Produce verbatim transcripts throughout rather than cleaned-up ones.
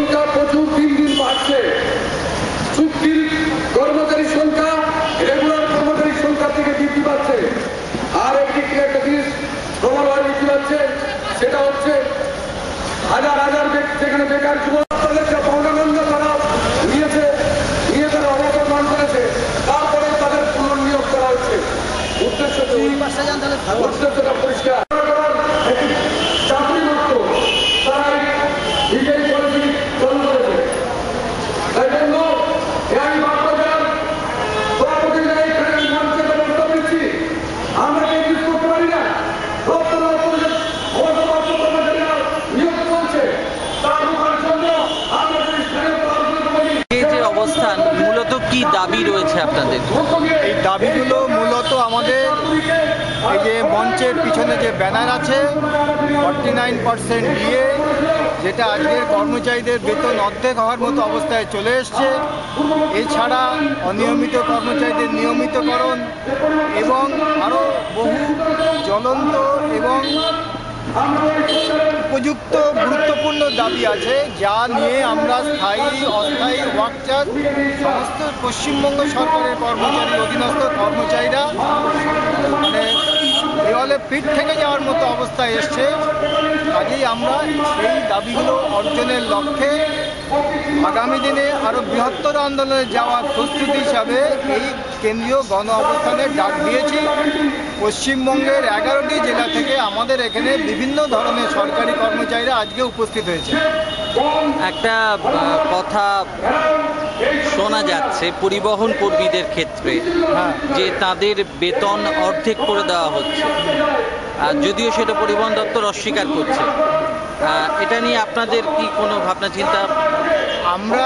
সংখ্যা প্রচুর দিন দিন বাড়ছে। চুক্তির কর্মচারীর সংখ্যা রেগুলার কর্মচারীর সংখ্যা থেকে বৃদ্ধি পাচ্ছে। আর একদিকে একটা জিনিস ক্রমান্বয়ে বৃদ্ধি পাচ্ছে, সেটা হচ্ছে হাজার হাজার যেখানে বেকার যুবক পৌনানন্দ তারা নিয়েছে, নিয়ে তারা অবকর্মণ করেছে, তারপরে তাদের পুনর্নিয়োগ করা হচ্ছে। উদ্দেশ্য উদ্দেশ্যটা পরিষ্কার, চাকরি মুক্ত তারা নিজেই পলিসি চালু করেছে। তাই জন্য আমি বাগবাজার সভাপতি মঞ্চে ব্যবস্থা দিচ্ছি, আমরা নিয়োগ করতে পারি না। অবস্থান মূলত কি দাবি রয়েছে আপনাদের? এই দাবিগুলো মূলত আমাদের এই যে মঞ্চের পিছনে যে ব্যানার আছে ফর্টি নাইন পার্সেন্ট দিয়ে, যেটা আজকের কর্মচারীদের বেতন অর্ধেক হওয়ার মতো অবস্থায় চলে এসছে। এছাড়া অনিয়মিত কর্মচারীদের নিয়মিতকরণ এবং আরও বহু জ্বলন্ত এবং উপযুক্ত গুরুত্বপূর্ণ দাবি আছে, যা নিয়ে আমরা স্থায়ী অস্থায়ী ওয়ার্কচার সমস্ত পশ্চিমবঙ্গ সরকারের কর্মচারী অধীনস্থ কর্মচারীরা মানে দেওয়ালে পিঠ থেকে যাওয়ার মতো অবস্থায় এসছে। কাজেই আমরা সেই দাবিগুলো অর্জনের লক্ষ্যে আগামী দিনে আরও বৃহত্তর আন্দোলনে যাওয়ার প্রস্তুতি হিসাবে এই কেন্দ্রীয় গণ অবস্থানের ডাক দিয়েছি। পশ্চিমবঙ্গের এগারোটি জেলা থেকে আমাদের এখানে বিভিন্ন ধরনের সরকারি কর্মচারীরা আজকে উপস্থিত হয়েছে। একটা কথা শোনা যাচ্ছে পরিবহন কর্মীদের ক্ষেত্রে যে তাদের বেতন অর্ধেক করে দেওয়া হচ্ছে, যদিও সেটা পরিবহন দপ্তর অস্বীকার করছে। এটা নিয়ে আপনাদের কি কোনো ভাবনা চিন্তা? আমরা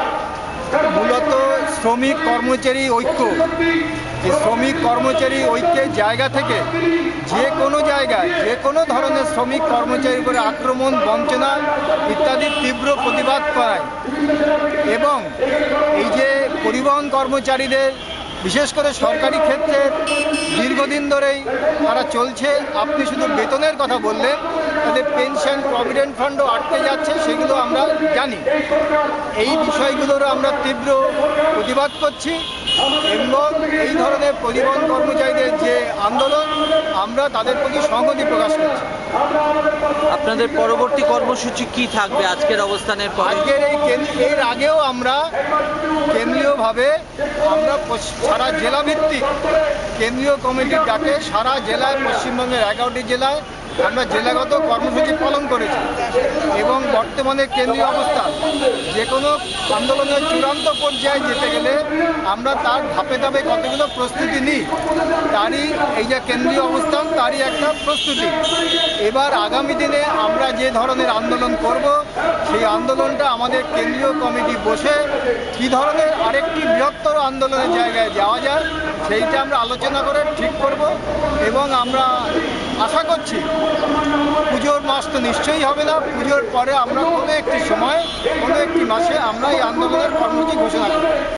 মূলত শ্রমিক কর্মচারী ঐক্য, এই শ্রমিক কর্মচারী ঐক্যের জায়গা থেকে যে কোনো জায়গায় যে কোনো ধরনের শ্রমিক কর্মচারীর উপরে আক্রমণ, বঞ্চনা ইত্যাদি তীব্র প্রতিবাদ করায় এবং এই যে পরিবহন কর্মচারীদের বিশেষ করে সরকারি ক্ষেত্রে দীর্ঘদিন ধরেই তারা চলছে। আপনি শুধু বেতনের কথা বললেন, তাদের পেনশন, প্রভিডেন্ট ফান্ডও আটকে যাচ্ছে, সেগুলো আমরা জানি। এই বিষয়গুলোর আমরা তীব্র প্রতিবাদ করছি এবং এই ধরনের পরিবহন কর্মচারীদের যে আন্দোলন, আমরা তাদের প্রতি সংহতি প্রকাশ করছি। আপনাদের পরবর্তী কর্মসূচি কি থাকবে আজকের অবস্থানের পর? আজকের এই এর আগেও আমরা কেন্দ্রীয়ভাবে আমরা সারা জেলা ভিত্তিক কেন্দ্রীয় কমিটির ডাকে সারা জেলায় পশ্চিমবঙ্গের এগারোটি জেলায় আমরা জেলাগত কর্মসূচি পালন করেছি এবং বর্তমানে কেন্দ্রীয় অবস্থান যে কোনো আন্দোলনের চূড়ান্ত পর্যায়ে যেতে গেলে আমরা তার ধাপে ধাপে কতগুলো প্রস্তুতি নিই, তারই এই যে কেন্দ্রীয় অবস্থান তারই একটা প্রস্তুতি। এবার আগামী দিনে আমরা যে ধরনের আন্দোলন করব, সেই আন্দোলনটা আমাদের কেন্দ্রীয় কমিটি বসে কী ধরনের আরেকটি বৃহত্তর আন্দোলনের জায়গায় যাওয়া যায় সেইটা আমরা আলোচনা করে ঠিক করব এবং আমরা আশা করছি পুজোর মাস তো নিশ্চয়ই হবে না, পুজোর পরে আমরা কোনো একটি সময় কোনো একটি মাসে আমরা এই আন্দোলনের কর্মসূচি ঘোষণা করব।